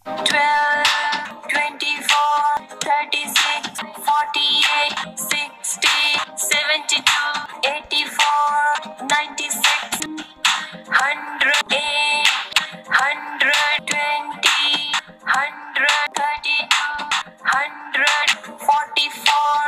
12, 24, 36, 48, 60, 72, 84, 96.